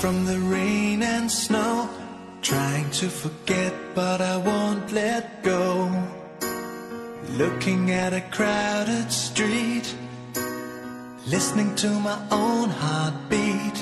from the rain and snow, trying to forget but I won't let go. Looking at a crowded street, listening to my own heartbeat.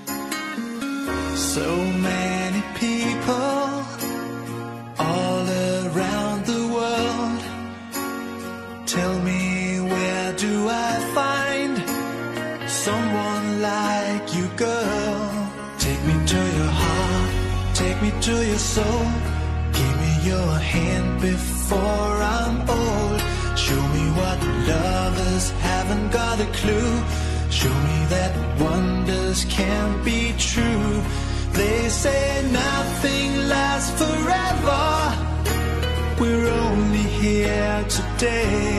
So many people all around the world. Tell me, where do I find someone like you, girl? Take me to your heart, take me to your soul. Give me your hand before I'm old. Show me what lovers haven't got a clue. Show me that wonders can't be true. They say nothing lasts forever. We're only here today.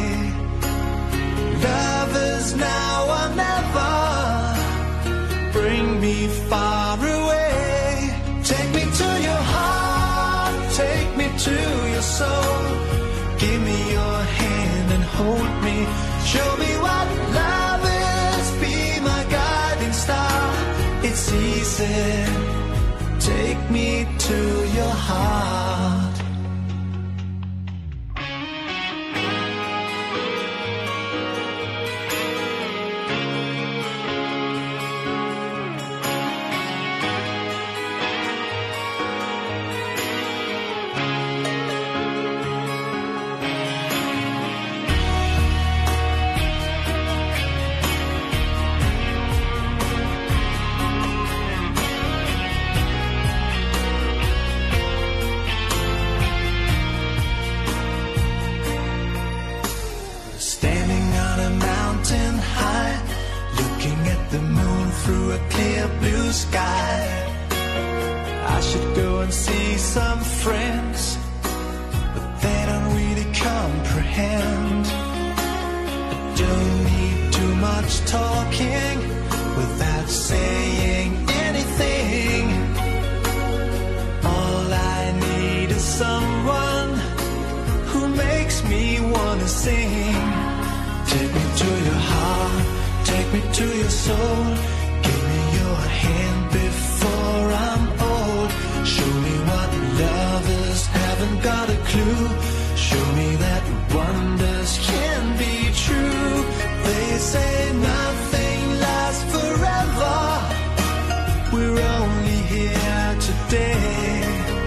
Lovers now or never. Bring me far away. Take me to your heart, take me to your soul. Give me your hand and hold me. Show me what love is, be my guiding star. It's easy, take me to your heart. Through a clear blue sky, I should go and see some friends, but they don't really comprehend. I don't need too much talking without saying anything. All I need is someone who makes me wanna sing. Take me to your heart, take me to your soul. Give me your hand before I'm old. Show me what lovers haven't got a clue. Show me that wonders can be true. They say nothing lasts forever. We're only here today.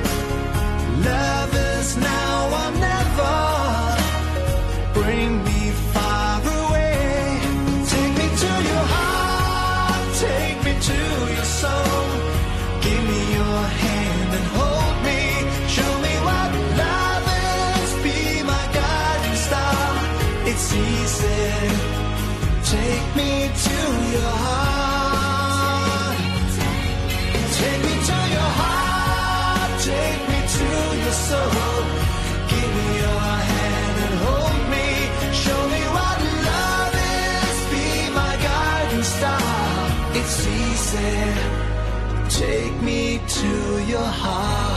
Lovers now or never. Bring me far away. Take me to your heart, take me to your soul. Give me your hand and hold me. Show me what love is, be my guiding star. It's easy, take me to your heart. Take me to your heart, take me to your soul. Give me your hand and hold me. Show me what love is, be my guiding star. It's easy, take me to your heart.